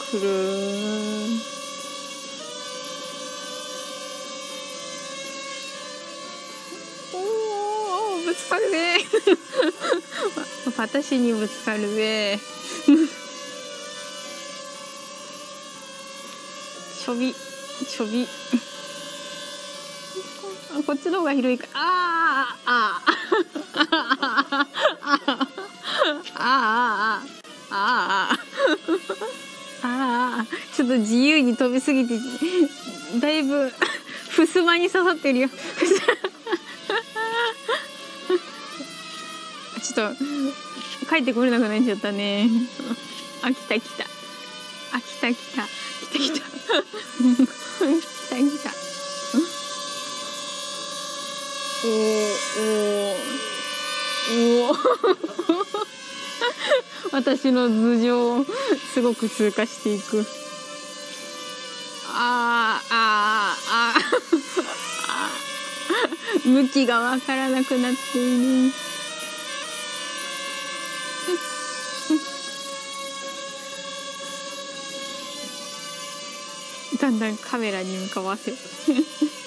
くる。おー、ぶつかるべ私にぶつかるべちょびちょびこっちの方が広いか。あーあーあーああ、ちょっと自由に飛びすぎてだいぶ襖に刺さってるよちょっと帰ってこれなくなっちゃったね。あ、来た来た。あ、来た来た。来た来た。来た来た。おおおお私の頭上をすごく通過していく。向きがわからなくなっている。だんだんカメラに向かわせ